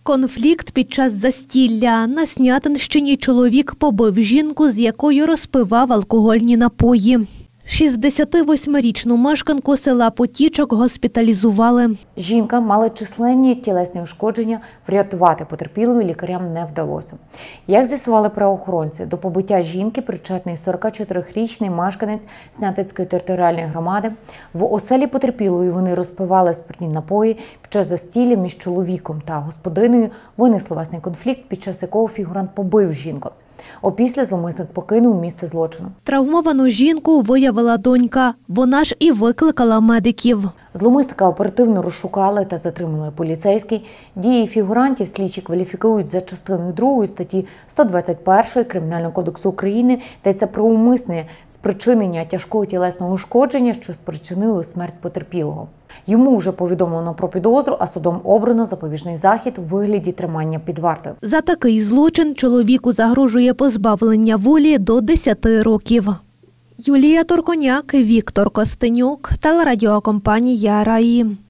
Конфлікт під час застілля. На Снятинщині чоловік побив жінку, з якою розпивав алкогольні напої. 68-річну мешканку села Потічок госпіталізували. Жінка мала численні тілесні ушкодження, врятувати потерпілої лікарям не вдалося. Як з'ясували правоохоронці, до побиття жінки причетний 44-річний мешканець Снятинської територіальної громади. В оселі потерпілої вони розпивали спиртні напої. Під час застілля між чоловіком та господинею виник словесний конфлікт, під час якого фігурант побив жінку. Опісля зловмисник покинув місце злочину. Травмовану жінку виявила донька. Вона ж і викликала медиків. Зловмисника оперативно розшукали та затримали поліцейські. Дії фігурантів слідчі кваліфікують за частиною 2 статті 121 Кримінального кодексу України, йдеться про умисне спричинення тяжкого тілесного ушкодження, що спричинило смерть потерпілого. Йому вже повідомлено про підозру, а судом обрано запобіжний захід у вигляді тримання під вартою. За такий злочин чоловіку загрожує позбавлення волі до 10 років. Юлія Торконяк, Віктор Костенюк, телерадіокомпанія «Раї».